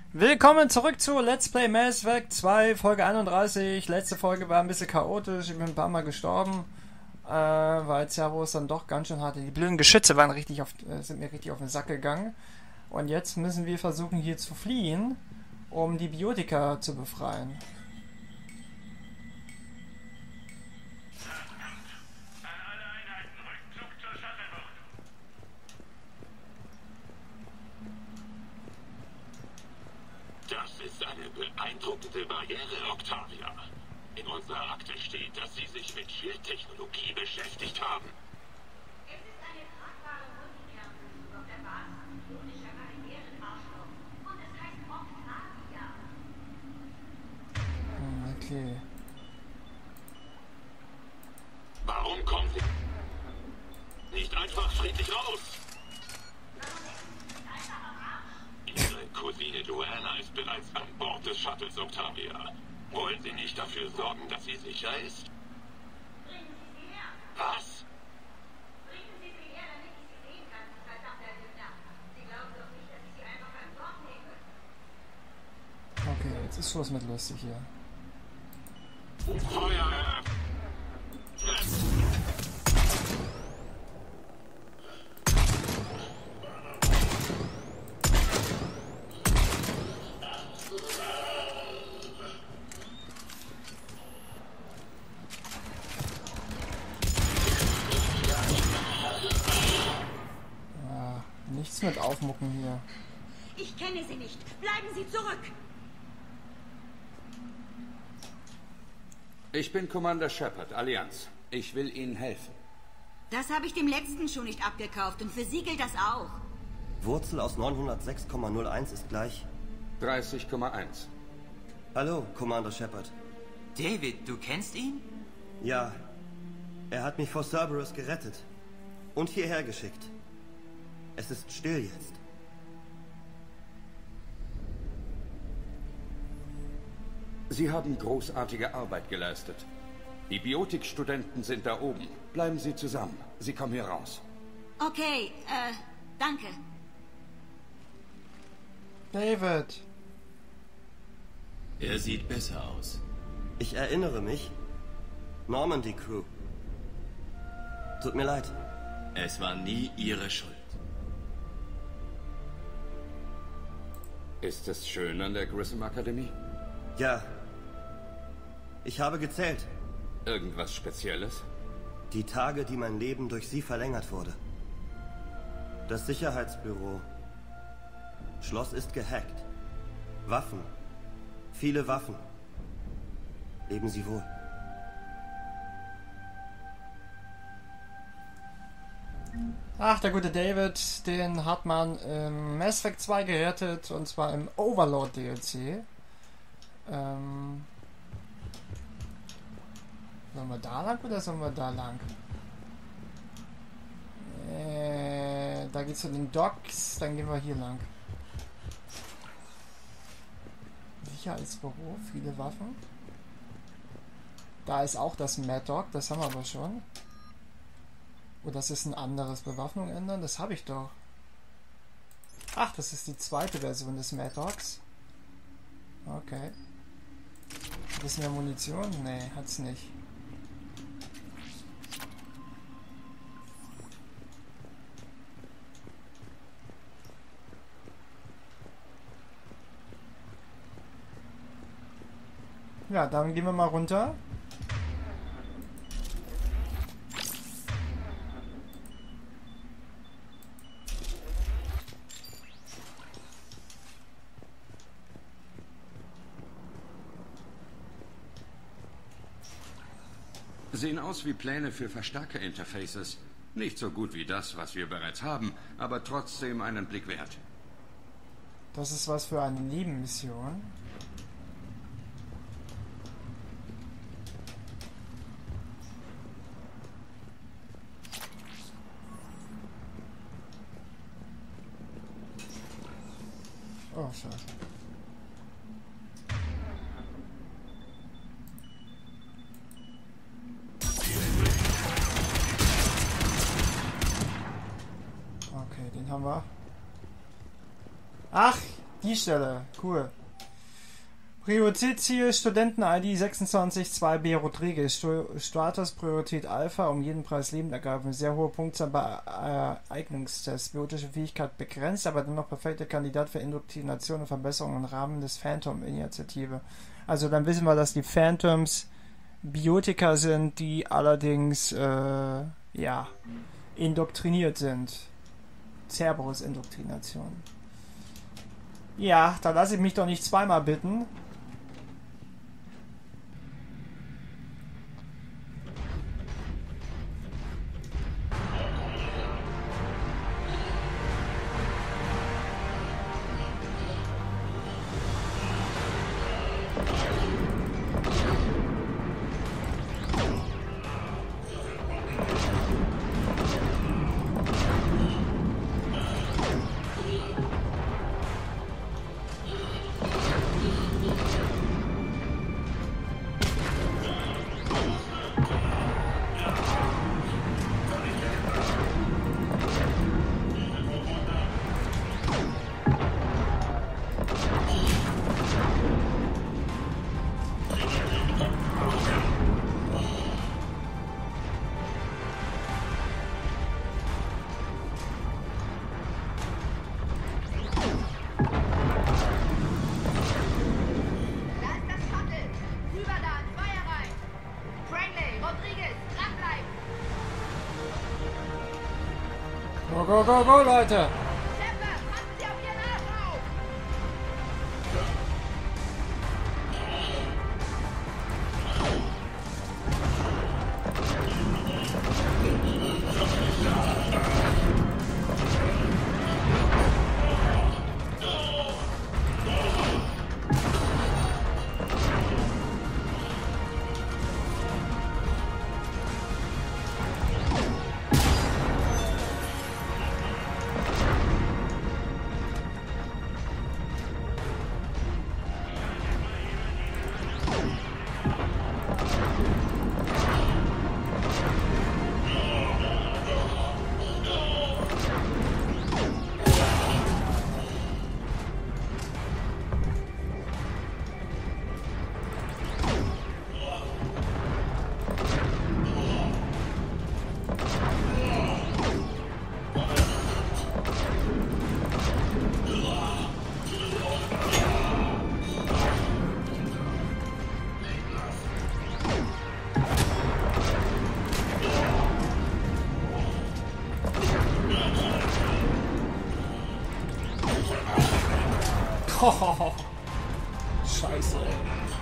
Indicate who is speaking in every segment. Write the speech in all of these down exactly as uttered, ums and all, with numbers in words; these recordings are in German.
Speaker 1: Willkommen zurück zu Let's Play Mass Effect zwei, Folge einunddreißig. Letzte Folge war ein bisschen chaotisch, ich bin ein paar Mal gestorben, äh, weil Cerberus dann doch ganz schön hatte. Die blöden Geschütze waren richtig auf, äh, sind mir richtig auf den Sack gegangen. Und jetzt müssen wir versuchen hier zu fliehen, um die Biotika zu befreien.
Speaker 2: Das ist eine beeindruckende Barriere, Octavia. In unserer Akte steht, dass Sie sich mit Schildtechnologie beschäftigt haben.
Speaker 3: Es ist eine tragbare Multikernversuch auf der Basis biotischer Barrierenforschung. Und es heißt Octavia.
Speaker 1: Hm, okay.
Speaker 2: Warum kommen Sie nicht einfach friedlich raus? Ihre Cousine Joanna ist bereits an Bord des Shuttles, Octavia. Wollen Sie nicht dafür sorgen, dass sie sicher ist?
Speaker 3: Bringen Sie sie her.
Speaker 2: Was?
Speaker 3: Bringen Sie sie her, damit ich sie sehen kann, verdammter Lügner. Sie glauben doch nicht, dass ich sie einfach an Bord nehme.
Speaker 1: Okay, jetzt ist Schluss mit lustig hier.
Speaker 2: Feuer!
Speaker 1: Ah, nichts mit Aufmucken hier.
Speaker 3: Ich kenne sie nicht. Bleiben Sie zurück.
Speaker 4: Ich bin Commander Shepard, Allianz. Ich will Ihnen helfen.
Speaker 3: Das habe ich dem letzten schon nicht abgekauft und für Sie gilt das auch.
Speaker 5: Wurzel aus neunhundertsechs Komma null eins ist gleich.
Speaker 4: dreißig Komma eins.
Speaker 5: Hallo, Commander Shepard.
Speaker 6: David, du kennst ihn?
Speaker 5: Ja, er hat mich vor Cerberus gerettet und hierher geschickt. Es ist still jetzt.
Speaker 4: Sie haben großartige Arbeit geleistet. Die Biotikstudenten sind da oben. Bleiben Sie zusammen. Sie kommen hier raus.
Speaker 3: Okay, äh, danke.
Speaker 1: David!
Speaker 6: Er sieht besser aus.
Speaker 5: Ich erinnere mich. Normandy Crew. Tut mir leid.
Speaker 6: Es war nie Ihre Schuld.
Speaker 4: Ist es schön an der Grissom Akademie?
Speaker 5: Ja. Ich habe gezählt.
Speaker 4: Irgendwas Spezielles?
Speaker 5: Die Tage, die mein Leben durch sie verlängert wurde. Das Sicherheitsbüro. Schloss ist gehackt. Waffen. Viele Waffen. Leben Sie wohl.
Speaker 1: Ach, der gute David, den hat man im Mass Effect zwei gerettet, und zwar im Overlord D L C. Ähm... Sollen wir da lang oder sollen wir da lang? Äh, da geht's zu den Docks, dann gehen wir hier lang. Sicherheitsbüro, viele Waffen. Da ist auch das Mad Dog, das haben wir aber schon. Oh, das ist ein anderes Bewaffnung ändern, das habe ich doch. Ach, das ist die zweite Version des Mad Dogs. Okay. Ein bisschen mehr Munition? Nee, hat's nicht. Ja, dann gehen wir mal runter.
Speaker 4: Sehen aus wie Pläne für Verstärkerinterfaces. Nicht so gut wie das, was wir bereits haben, aber trotzdem einen Blick wert.
Speaker 1: Das ist was für eine Nebenmission. Oh, scheiße. Okay, den haben wir. Ach, Die Stelle, cool. Prioritätsziel Studenten-I D sechsundzwanzig zwei B Rodriguez. Stu Status Priorität Alpha, um jeden Preis lebend ergreifen. Sehr hohe Punktzahl bei äh, Eignungstests. Biotische Fähigkeit begrenzt, aber dennoch perfekter Kandidat für Indoktrination und Verbesserung im Rahmen des Phantom-Initiative. Also dann wissen wir, dass die Phantoms Biotika sind, die allerdings äh, ja indoktriniert sind. Cerberus-Indoktrination. Ja, da lasse ich mich doch nicht zweimal bitten. Go, go, go, go, Leute! Oh, Scheiße, ey.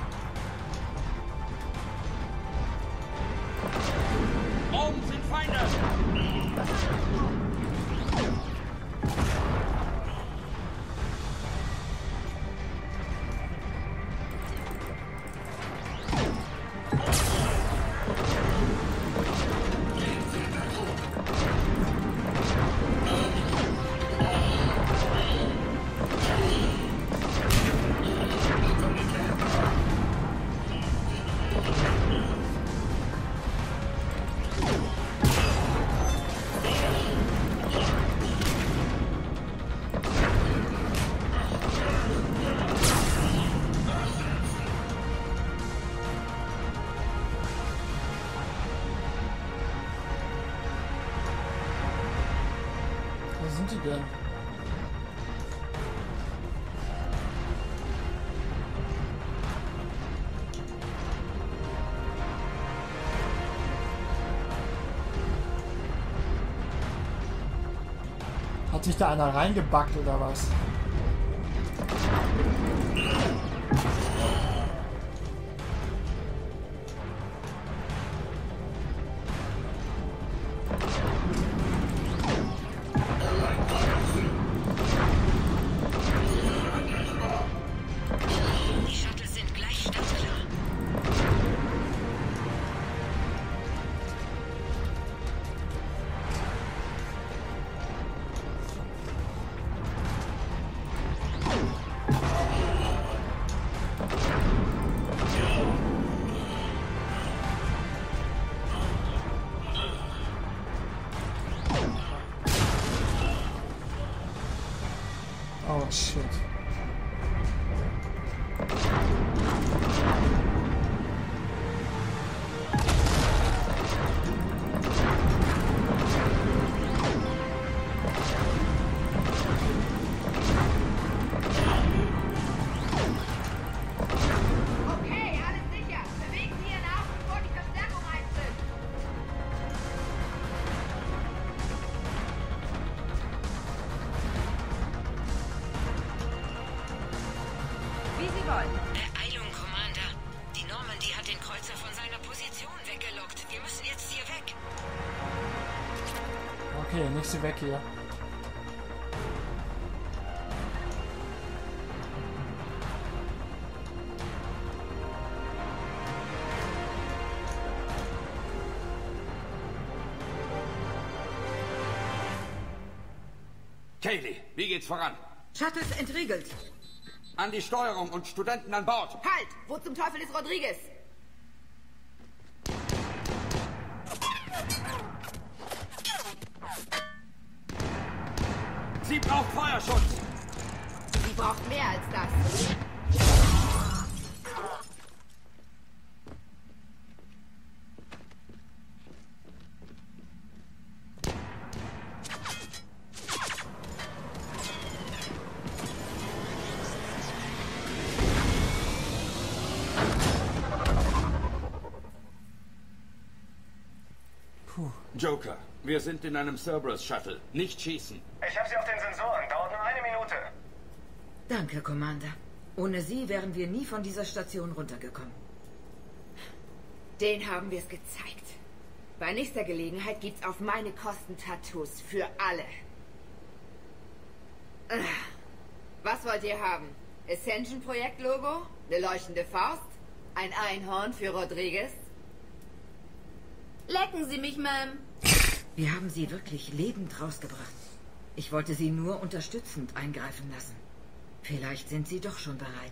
Speaker 7: Oben sind Feinde!
Speaker 1: Wo sind die denn? Hat sich da einer reingebackt oder was?
Speaker 3: Die Shuttle sind gleich startklar.
Speaker 1: Oh shit.
Speaker 8: Wie Sie wollen.
Speaker 9: Beeilung, Commander. Die Normandy hat den Kreuzer von seiner Position weggelockt. Wir müssen jetzt hier weg.
Speaker 1: Okay, nicht so weg hier.
Speaker 4: Kaylee, wie geht's voran?
Speaker 8: Shuttles entriegelt.
Speaker 4: An die Steuerung und Studenten an Bord.
Speaker 8: Halt! Wo zum Teufel ist Rodriguez?
Speaker 4: Sie braucht Feuerschutz.
Speaker 8: Sie braucht mehr als das.
Speaker 4: Joker, wir sind in einem Cerberus-Shuttle. Nicht schießen.
Speaker 10: Ich habe sie auf den Sensoren. Dauert nur eine Minute.
Speaker 8: Danke, Commander. Ohne Sie wären wir nie von dieser Station runtergekommen.
Speaker 11: Den haben wir es gezeigt. Bei nächster Gelegenheit gibt's auf meine Kosten Tattoos für alle. Was wollt ihr haben? Ascension-Projekt-Logo? Eine leuchtende Faust? Ein Einhorn für Rodriguez?
Speaker 3: Lecken Sie mich, Ma'am.
Speaker 8: Wir haben Sie wirklich lebend rausgebracht. Ich wollte Sie nur unterstützend eingreifen lassen. Vielleicht sind Sie doch schon bereit.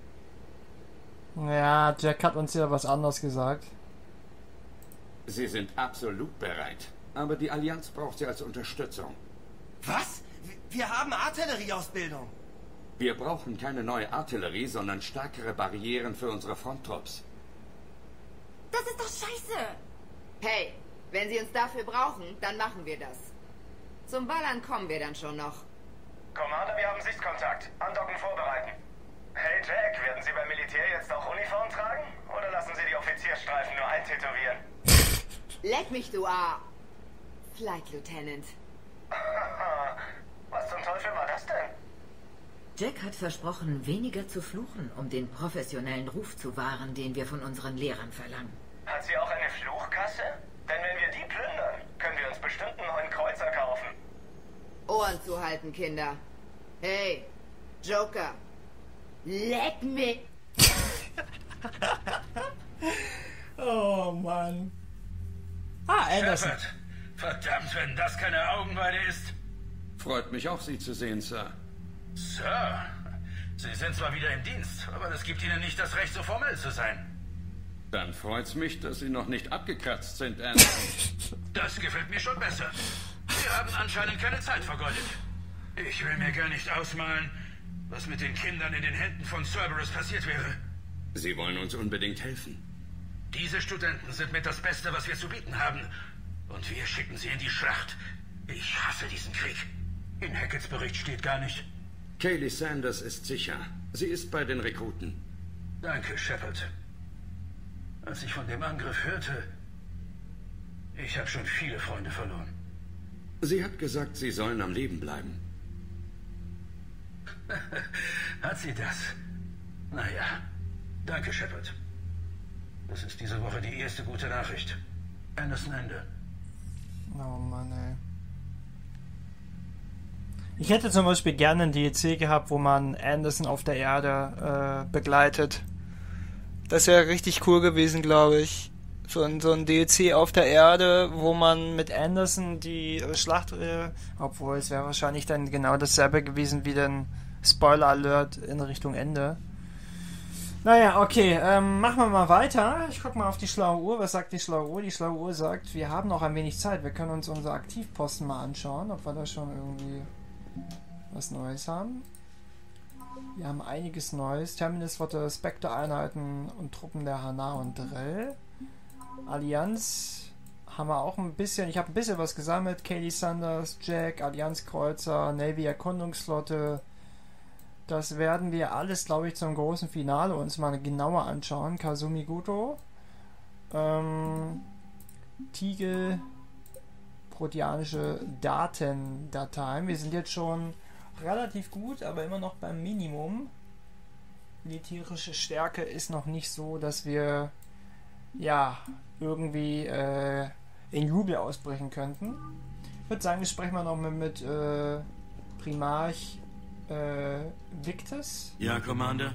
Speaker 1: Ja, Jack hat uns ja was anderes gesagt.
Speaker 4: Sie sind absolut bereit. Aber die Allianz braucht sie als Unterstützung.
Speaker 5: Was? Wir haben Artillerieausbildung.
Speaker 4: Wir brauchen keine neue Artillerie, sondern stärkere Barrieren für unsere Fronttrupps.
Speaker 3: Das ist doch scheiße.
Speaker 11: Hey, wenn Sie uns dafür brauchen, dann machen wir das. Zum Ballern kommen wir dann schon noch.
Speaker 10: Commander, wir haben Sichtkontakt. Andocken vorbereiten. Hey Jack, werden Sie beim Militär jetzt auch Uniform tragen? Oder lassen Sie die Offizierstreifen nur eintätowieren?
Speaker 11: Leck mich, du A. Flight Lieutenant.
Speaker 10: Was zum Teufel war das denn?
Speaker 8: Jack hat versprochen, weniger zu fluchen, um den professionellen Ruf zu wahren, den wir von unseren Lehrern verlangen.
Speaker 10: Hat sie auch eine Fluchkasse? Denn wenn wir die plündern, können wir uns bestimmt einen neuen Kreuzer kaufen.
Speaker 11: Ohren zuhalten, Kinder. Hey, Joker. Leck mich.
Speaker 1: Oh Mann. Ah, Anderson.
Speaker 7: Shepard, verdammt, wenn das keine Augenweide ist.
Speaker 4: Freut mich auch, Sie zu sehen, Sir.
Speaker 7: Sir, Sie sind zwar wieder im Dienst, aber das gibt Ihnen nicht das Recht, so formell zu sein.
Speaker 4: Dann freut's mich, dass Sie noch nicht abgekratzt sind, Anderson.
Speaker 7: Das gefällt mir schon besser. Sie haben anscheinend keine Zeit vergeudet. Ich will mir gar nicht ausmalen, was mit den Kindern in den Händen von Cerberus passiert wäre.
Speaker 4: Sie wollen uns unbedingt helfen.
Speaker 7: Diese Studenten sind mit das Beste, was wir zu bieten haben. Und wir schicken sie in die Schlacht. Ich hasse diesen Krieg. In Hacketts Bericht steht gar nicht.
Speaker 4: Kaylee Sanders ist sicher. Sie ist bei den Rekruten.
Speaker 7: Danke, Shepard. Als ich von dem Angriff hörte, ich habe schon viele Freunde verloren.
Speaker 4: Sie hat gesagt, Sie sollen am Leben bleiben.
Speaker 7: Hat sie das? Naja, danke, Shepard. Das ist diese Woche die erste gute Nachricht. Anderson Ende.
Speaker 1: Oh Mann, ey. Ich hätte zum Beispiel gerne ein D L C gehabt, wo man Anderson auf der Erde äh, begleitet. Das wäre richtig cool gewesen, glaube ich. So ein, so ein D L C auf der Erde, wo man mit Anderson die äh, Schlacht... Äh, obwohl, es wäre wahrscheinlich dann genau dasselbe gewesen wie den Spoiler-Alert in Richtung Ende. Naja, okay, ähm, machen wir mal weiter. Ich gucke mal auf die schlaue Uhr. Was sagt die schlaue Uhr? Die schlaue Uhr sagt, wir haben noch ein wenig Zeit. Wir können uns unsere Aktivposten mal anschauen, ob wir da schon irgendwie was Neues haben. Wir haben einiges Neues. Terminus Flotte, Spectre-Einheiten und Truppen der Hanar und Drell. Allianz haben wir auch ein bisschen. Ich habe ein bisschen was gesammelt. Kaylee Sanders, Jack, Allianz-Kreuzer, Navy-Erkundungsflotte. Das werden wir alles, glaube ich, zum großen Finale uns mal genauer anschauen. Kazumi Goto, ähm, Tiegel, proteanische Datendateien. Wir sind jetzt schon relativ gut, aber immer noch beim Minimum. militärische Stärke ist noch nicht so, dass wir ja irgendwie äh, in Jubel ausbrechen könnten. Ich würde sagen, wir sprechen mal noch mit, mit äh, Primarch äh, Victus.
Speaker 6: Ja, Commander.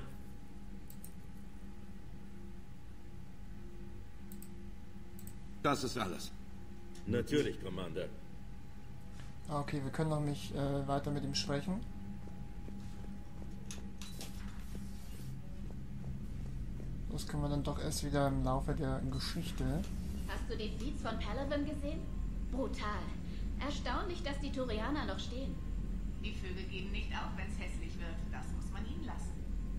Speaker 4: Das ist alles.
Speaker 6: Natürlich, Commander.
Speaker 1: Okay, wir können noch nicht äh, weiter mit ihm sprechen. Das können wir dann doch erst wieder im Laufe der Geschichte.
Speaker 3: Hast du die Feeds von Palaven gesehen? Brutal. Erstaunlich, dass die Turianer noch stehen.
Speaker 12: Die Vögel geben nicht auf, wenn es hässlich wird. Das muss man ihnen lassen.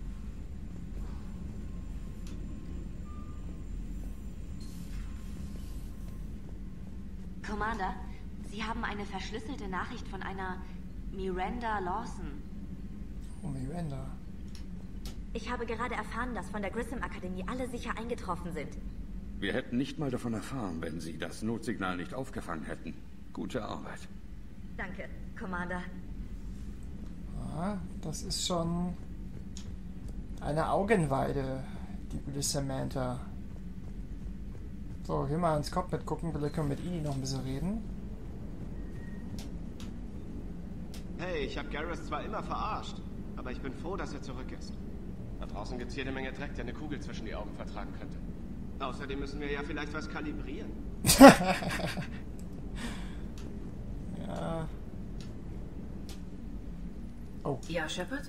Speaker 13: Commander, Sie haben eine verschlüsselte Nachricht von einer Miranda Lawson.
Speaker 1: Oh, Miranda.
Speaker 13: Ich habe gerade erfahren, dass von der Grissom-Akademie alle sicher eingetroffen sind.
Speaker 4: Wir hätten nicht mal davon erfahren, wenn Sie das Notsignal nicht aufgefangen hätten. Gute Arbeit.
Speaker 13: Danke, Commander.
Speaker 1: Ah, das ist schon eine Augenweide, die gute Samantha. So, hier mal ins Cockpit gucken, vielleicht können wir mit Edie noch ein bisschen reden.
Speaker 14: Hey, ich habe Garrus zwar immer verarscht, aber ich bin froh, dass er zurück ist. Da draußen gibt's jede Menge Dreck, der eine Kugel zwischen die Augen vertragen könnte. Außerdem müssen wir ja vielleicht was kalibrieren.
Speaker 1: Ja. Oh.
Speaker 8: Ja, Shepard?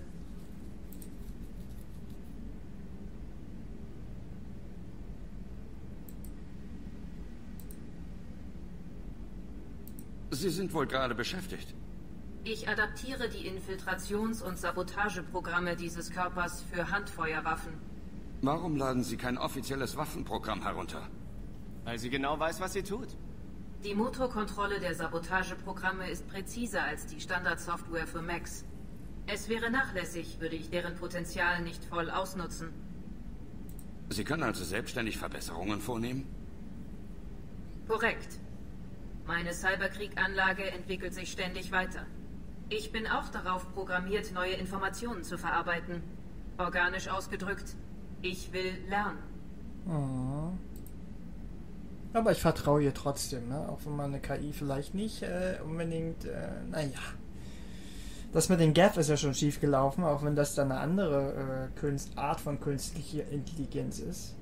Speaker 4: Sie sind wohl gerade beschäftigt.
Speaker 8: Ich adaptiere die Infiltrations- und Sabotageprogramme dieses Körpers für Handfeuerwaffen.
Speaker 4: Warum laden Sie kein offizielles Waffenprogramm herunter?
Speaker 14: Weil sie genau weiß, was sie tut.
Speaker 8: Die Motorkontrolle der Sabotageprogramme ist präziser als die Standardsoftware für Macs. Es wäre nachlässig, würde ich deren Potenzial nicht voll ausnutzen.
Speaker 4: Sie können also selbstständig Verbesserungen vornehmen?
Speaker 8: Korrekt. Meine Cyberkrieg-Anlage entwickelt sich ständig weiter. Ich bin auch darauf programmiert, neue Informationen zu verarbeiten. Organisch ausgedrückt, ich will lernen.
Speaker 1: Mhm. Aber ich vertraue ihr trotzdem, ne? Auch wenn meine K I vielleicht nicht äh, unbedingt, äh, naja. Das mit den Gav ist ja schon schief gelaufen, auch wenn das dann eine andere äh, Künst, Art von künstlicher Intelligenz ist.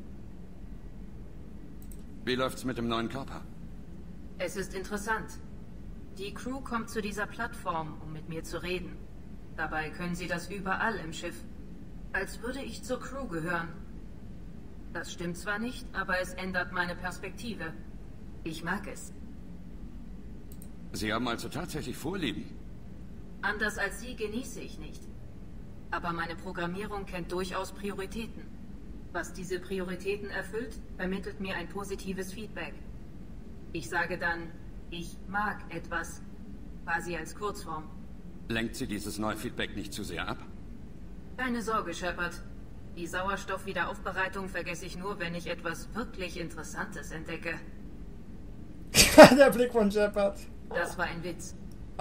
Speaker 4: Wie läuft's mit dem neuen Körper?
Speaker 8: Es ist interessant. Die Crew kommt zu dieser Plattform, um mit mir zu reden. Dabei können sie das überall im Schiff. Als würde ich zur Crew gehören. Das stimmt zwar nicht, aber es ändert meine Perspektive. Ich mag es.
Speaker 4: Sie haben also tatsächlich Vorlieben?
Speaker 8: Anders als Sie genieße ich nicht. Aber meine Programmierung kennt durchaus Prioritäten. Was diese Prioritäten erfüllt, vermittelt mir ein positives Feedback. Ich sage dann, ich mag etwas, quasi als Kurzform.
Speaker 4: Lenkt Sie dieses neue Feedback nicht zu sehr ab?
Speaker 8: Keine Sorge, Shepard. Die Sauerstoffwiederaufbereitung vergesse ich nur, wenn ich etwas wirklich Interessantes entdecke.
Speaker 1: Der Blick von Shepard.
Speaker 8: Das war ein Witz.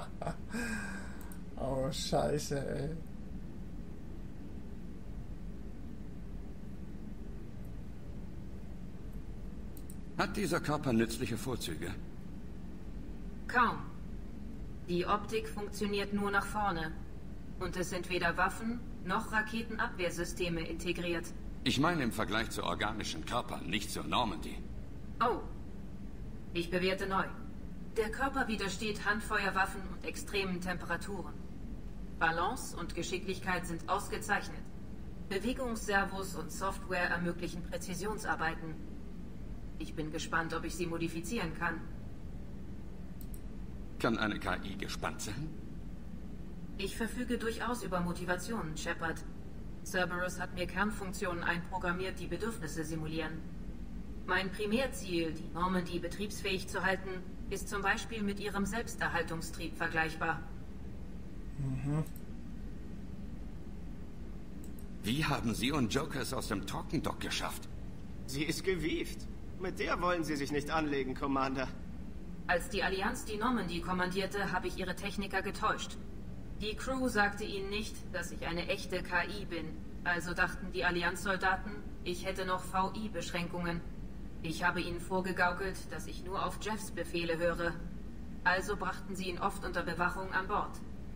Speaker 1: Oh, scheiße, ey.
Speaker 4: Hat dieser Körper nützliche Vorzüge?
Speaker 8: Kaum. Die Optik funktioniert nur nach vorne. Und es sind weder Waffen noch Raketenabwehrsysteme integriert.
Speaker 4: Ich meine im Vergleich zu organischen Körpern, nicht zur Normandy.
Speaker 8: Oh. Ich bewerte neu. Der Körper widersteht Handfeuerwaffen und extremen Temperaturen. Balance und Geschicklichkeit sind ausgezeichnet. Bewegungsservos und Software ermöglichen Präzisionsarbeiten. Ich bin gespannt, ob ich sie modifizieren kann.
Speaker 4: Kann eine K I gespannt sein?
Speaker 8: Ich verfüge durchaus über Motivationen, Shepard. Cerberus hat mir Kernfunktionen einprogrammiert, die Bedürfnisse simulieren. Mein Primärziel, die Normandy betriebsfähig zu halten, ist zum Beispiel mit ihrem Selbsterhaltungstrieb vergleichbar.
Speaker 1: Mhm.
Speaker 4: Wie haben Sie und Joker es aus dem Trockendock geschafft?
Speaker 14: Sie ist gewieft. Mit der wollen Sie sich nicht anlegen, Commander.
Speaker 8: Als die Allianz die Normandy kommandierte, habe ich ihre Techniker getäuscht. Die Crew sagte ihnen nicht, dass ich eine echte K I bin. Also dachten die Allianzsoldaten, ich hätte noch V I-Beschränkungen. Ich habe ihnen vorgegaukelt, dass ich nur auf Jeffs Befehle höre. Also brachten sie ihn oft unter Bewachung an Bord.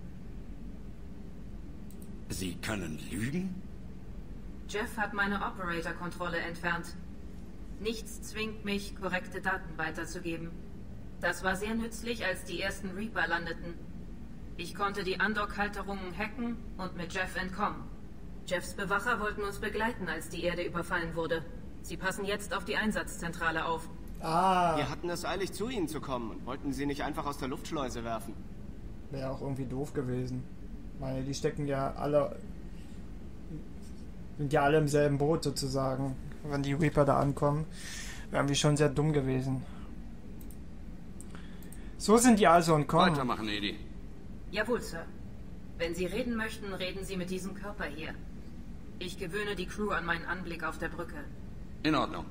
Speaker 4: Sie können lügen?
Speaker 8: Jeff hat meine Operator-Kontrolle entfernt. Nichts zwingt mich, korrekte Daten weiterzugeben. Das war sehr nützlich, als die ersten Reaper landeten. Ich konnte die Undock-Halterungen hacken und mit Jeff entkommen. Jeffs Bewacher wollten uns begleiten, als die Erde überfallen wurde. Sie passen jetzt auf die Einsatzzentrale auf.
Speaker 1: Ah.
Speaker 14: Wir hatten es eilig, zu ihnen zu kommen und wollten sie nicht einfach aus der Luftschleuse werfen.
Speaker 1: Wäre auch irgendwie doof gewesen. Ich meine, die stecken ja alle... sind ja alle im selben Boot sozusagen. Wenn die Reaper da ankommen, wären wir schon sehr dumm gewesen. So sind die also entkommen.
Speaker 4: Weitermachen, Edi.
Speaker 8: Jawohl, Sir. Wenn Sie reden möchten, reden Sie mit diesem Körper hier. Ich gewöhne die Crew an meinen Anblick auf der Brücke.
Speaker 4: In Ordnung.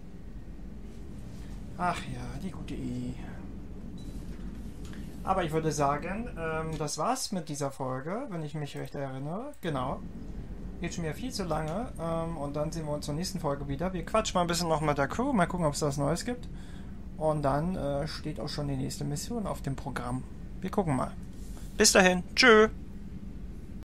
Speaker 1: Ach ja, die gute E. Aber ich würde sagen, ähm, das war's mit dieser Folge, wenn ich mich recht erinnere. Genau. Geht schon wieder viel zu lange. Ähm, und dann sehen wir uns zur nächsten Folge wieder. Wir quatschen mal ein bisschen noch mit der Crew, mal gucken, ob es was Neues gibt. Und dann äh, steht auch schon die nächste Mission auf dem Programm. Wir gucken mal. Bis dahin. Tschö.